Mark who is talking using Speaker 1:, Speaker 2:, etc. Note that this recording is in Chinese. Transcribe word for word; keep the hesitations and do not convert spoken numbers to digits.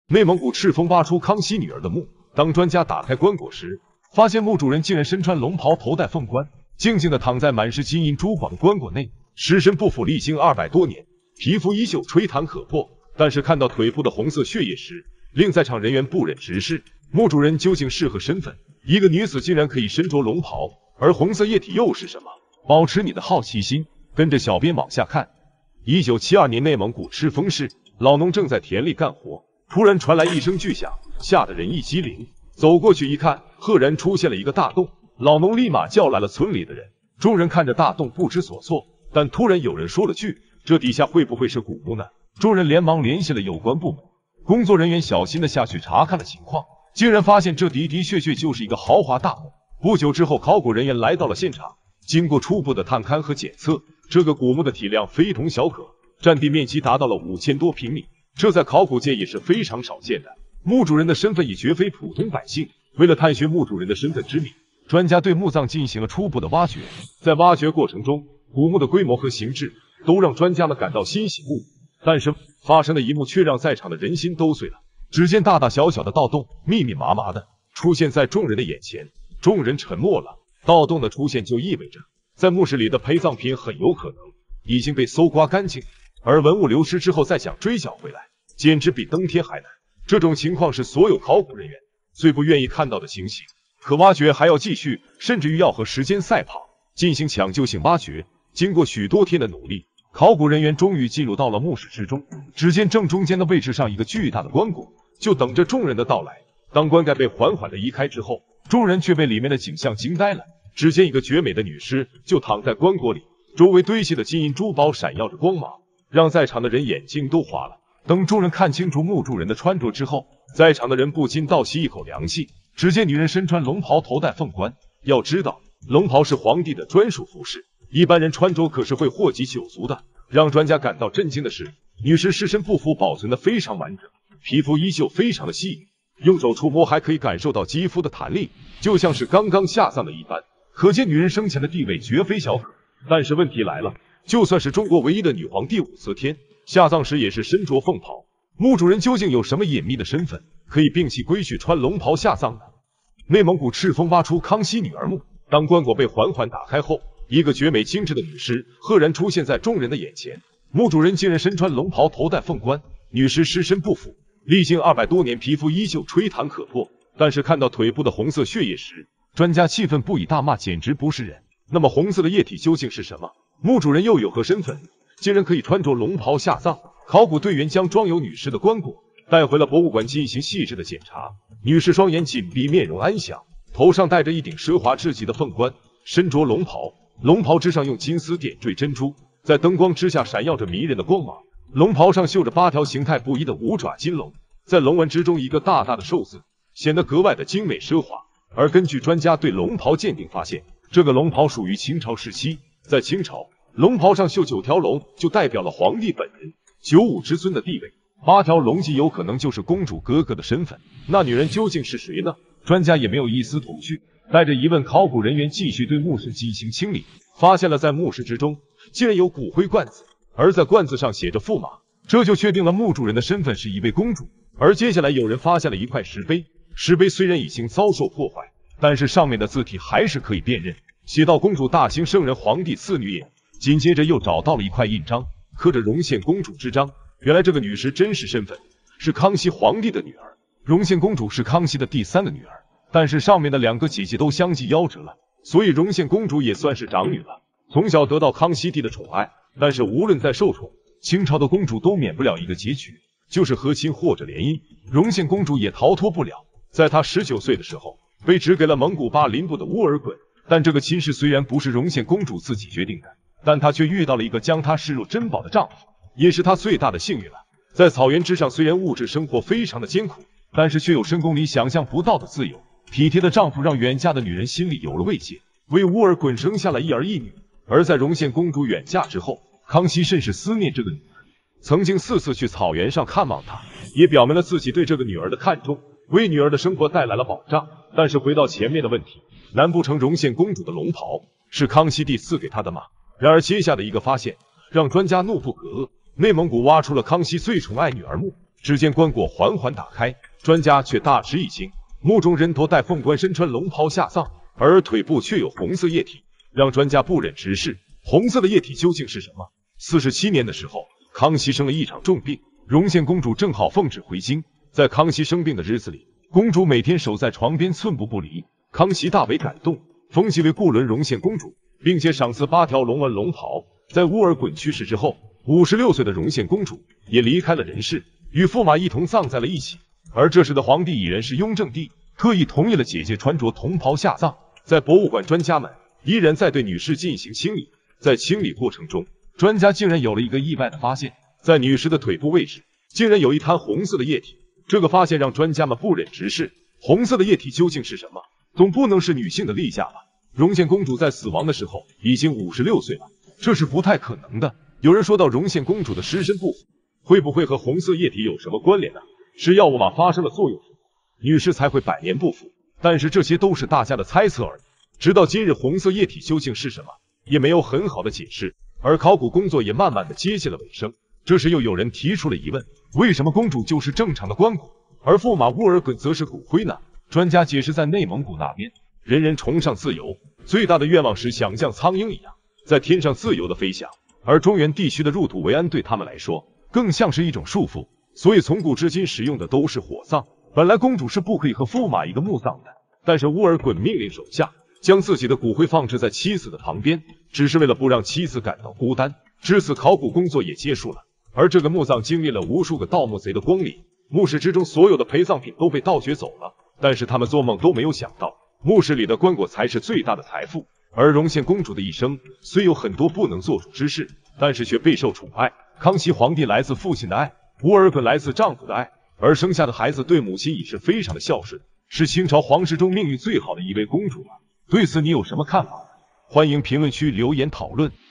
Speaker 1: 内蒙古赤峰挖出康熙女儿的墓，当专家打开棺椁时，发现墓主人竟然身穿龙袍，头戴凤冠，静静地躺在满是金银珠宝的棺椁内，尸身不腐，历经二百多年，皮肤依旧吹弹可破。但是看到腿部的红色血液时，令在场人员不忍直视，墓主人究竟是何身份？一个女子竟然可以身着龙袍，而红色液体又是什么？保持你的好奇心，跟着小编往下看。一九七二年，内蒙古赤峰市老农正在田里干活，突然传来一声巨响，吓得人一激灵。走过去一看，赫然出现了一个大洞。老农立马叫来了村里的人，众人看着大洞不知所措。但突然有人说了句：“这底下会不会是古墓呢？”众人连忙联系了有关部门，工作人员小心的下去查看了情况，竟然发现这的的确确就是一个豪华大墓。不久之后，考古人员来到了现场，经过初步的探勘和检测，这个古墓的体量非同小可，占地面积达到了五千多平米，这在考古界也是非常少见的。墓主人的身份也绝非普通百姓。为了探寻墓主人的身份之谜，专家对墓葬进行了初步的挖掘。在挖掘过程中，古墓的规模和形制都让专家们感到欣喜莫比。但是发生的一幕却让在场的人心都碎了。只见大大小小的盗洞密密麻麻的出现在众人的眼前，众人沉默了。盗洞的出现就意味着在墓室里的陪葬品很有可能已经被搜刮干净，而文物流失之后再想追缴回来，简直比登天还难。这种情况是所有考古人员最不愿意看到的情形。可挖掘还要继续，甚至于要和时间赛跑，进行抢救性挖掘。经过许多天的努力，考古人员终于进入到了墓室之中。只见正中间的位置上一个巨大的棺椁，就等着众人的到来。当棺盖被缓缓的移开之后，众人却被里面的景象惊呆了。只见一个绝美的女尸就躺在棺椁里，周围堆砌的金银珠宝闪耀着光芒，让在场的人眼睛都花了。等众人看清楚墓主人的穿着之后，在场的人不禁倒吸一口凉气。只见女人身穿龙袍，头戴凤冠。要知道，龙袍是皇帝的专属服饰，一般人穿着可是会祸及九族的。让专家感到震惊的是，女尸尸身不腐，保存的非常完整，皮肤依旧非常的细腻，用手触摸还可以感受到肌肤的弹力，就像是刚刚下葬的一般。可见女人生前的地位绝非小可。但是问题来了，就算是中国唯一的女皇帝武则天，下葬时也是身着凤袍。墓主人究竟有什么隐秘的身份，可以摒弃规矩穿龙袍下葬呢？内蒙古赤峰挖出康熙女儿墓，当棺椁被缓缓打开后，一个绝美精致的女尸赫然出现在众人的眼前。墓主人竟然身穿龙袍，头戴凤冠，女尸尸身不腐，历经二百多年，皮肤依旧吹弹可破。但是看到腿部的红色血液时，专家气愤不已，大骂简直不是人。那么红色的液体究竟是什么？墓主人又有何身份，竟然可以穿着龙袍下葬？考古队员将装有女尸的棺椁带回了博物馆进行细致的检查。女尸双眼紧闭，面容安详，头上戴着一顶奢华至极的凤冠，身着龙袍，龙袍之上用金丝点缀珍珠，在灯光之下闪耀着迷人的光芒。龙袍上绣着八条形态不一的五爪金龙，在龙纹之中一个大大的寿字，显得格外的精美奢华。而根据专家对龙袍鉴定发现，这个龙袍属于清朝时期。在清朝，龙袍上绣九条龙就代表了皇帝本人九五之尊的地位，八条龙极有可能就是公主哥哥的身份。那女人究竟是谁呢？专家也没有一丝头绪，带着疑问，考古人员继续对墓室进行清理，发现了在墓室之中竟然有骨灰罐子，而在罐子上写着驸马，这就确定了墓主人的身份是一位公主。而接下来有人发现了一块石碑，石碑虽然已经遭受破坏，但是上面的字体还是可以辨认，写到公主大清圣人皇帝赐女也。紧接着又找到了一块印章，刻着荣献公主之章。原来这个女尸真实身份是康熙皇帝的女儿，荣献公主是康熙的第三个女儿，但是上面的两个姐姐都相继夭折了，所以荣献公主也算是长女了，从小得到康熙帝的宠爱。但是无论再受宠，清朝的公主都免不了一个结局，就是和亲或者联姻。荣献公主也逃脱不了，在她十九岁的时候被指给了蒙古巴林部的乌尔衮。但这个亲事虽然不是荣献公主自己决定的，但她却遇到了一个将她视若珍宝的丈夫，也是她最大的幸运了。在草原之上，虽然物质生活非常的艰苦，但是却有深宫里想象不到的自由。体贴的丈夫让远嫁的女人心里有了慰藉，为乌尔衮生下了一儿一女。而在荣献公主远嫁之后，康熙甚是思念这个女儿，曾经四次去草原上看望她，也表明了自己对这个女儿的看重，为女儿的生活带来了保障。但是回到前面的问题，难不成荣献公主的龙袍是康熙帝赐给她的吗？然而接下的一个发现让专家怒不可遏，内蒙古挖出了康熙最宠爱女儿墓， 只见棺椁缓缓打开，专家却大吃一惊，墓中人头戴凤冠，身穿龙袍下葬，而腿部却有红色液体，让专家不忍直视。红色的液体究竟是什么？四十七年的时候，康熙生了一场重病，荣献公主正好奉旨回京。在康熙生病的日子里，公主每天守在床边寸步不离。康熙大为感动，封其为固伦荣献公主，并且赏赐八条龙纹龙袍。在乌尔衮去世之后，五十六岁的荣献公主也离开了人世，与驸马一同葬在了一起。而这时的皇帝已然是雍正帝，特意同意了姐姐穿着铜袍下葬。在博物馆，专家们依然在对女尸进行清理。在清理过程中，专家竟然有了一个意外的发现，在女尸的腿部位置竟然有一滩红色的液体。这个发现让专家们不忍直视，红色的液体究竟是什么？总不能是女性的例假吧？荣献公主在死亡的时候已经五十六岁了，这是不太可能的。有人说到荣献公主的尸身不腐，会不会和红色液体有什么关联呢？是药物码发生了作用，女尸才会百年不腐。但是这些都是大家的猜测而已。直到今日，红色液体究竟是什么，也没有很好的解释。而考古工作也慢慢的接近了尾声。这时又有人提出了疑问：为什么公主就是正常的棺椁，而驸马乌尔衮则是骨灰呢？专家解释，在内蒙古那边，人人崇尚自由，最大的愿望是想像苍鹰一样在天上自由的飞翔，而中原地区的入土为安对他们来说更像是一种束缚，所以从古至今使用的都是火葬。本来公主是不可以和驸马一个墓葬的，但是乌尔衮命令手下将自己的骨灰放置在妻子的旁边，只是为了不让妻子感到孤单。至此，考古工作也结束了。而这个墓葬经历了无数个盗墓贼的光临，墓室之中所有的陪葬品都被盗掘走了，但是他们做梦都没有想到，墓室里的棺椁才是最大的财富。而荣献公主的一生虽有很多不能做主之事，但是却备受宠爱。康熙皇帝来自父亲的爱，乌尔衮来自丈夫的爱，而生下的孩子对母亲也是非常的孝顺，是清朝皇室中命运最好的一位公主啊。对此你有什么看法？欢迎评论区留言讨论。